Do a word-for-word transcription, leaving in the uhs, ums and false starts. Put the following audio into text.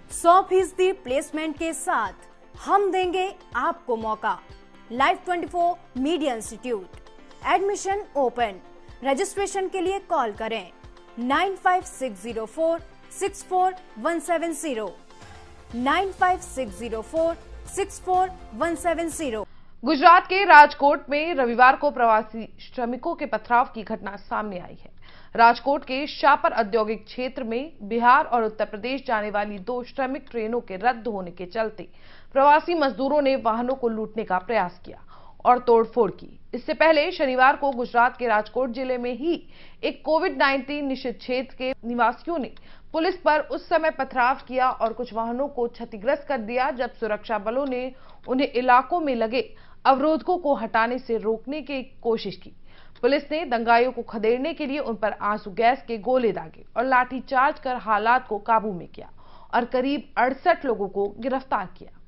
सौ फीसदी प्लेसमेंट के साथ हम देंगे आपको मौका। लाइव चौबीस media institute, admission open. Registration के लिए कॉल करें nine five six zero four six four one seven zero, nine five six zero four six four one seven zero. Gujarat के राजकोट में रविवार को प्रवासी श्रमिकों के पथराव की घटना सामने आई है। राजकोट के शापर औद्योगिक क्षेत्र में बिहार और उत्तर प्रदेश जाने वाली दो श्रमिक ट्रेनों के रद्द होने के चलते प्रवासी मजदूरों ने वाहनों को लूटने का प्रयास किया और तोड़फोड़ की। इससे पहले शनिवार को गुजरात के राजकोट जिले में ही एक कोविड नाइन्टीन निषिद्ध क्षेत्र के निवासियों ने पुलिस पर उस समय पथराव किया और कुछ वाहनों को क्षतिग्रस्त कर दिया जब सुरक्षा बलों ने उन्हें इलाकों में लगे अवरोधकों को हटाने से रोकने की कोशिश की। पुलिस ने दंगाइयों को खदेड़ने के लिए उन पर आंसू गैस के गोले दागे और लाठीचार्ज कर हालात को काबू में किया और करीब अड़सठ लोगों को गिरफ्तार किया।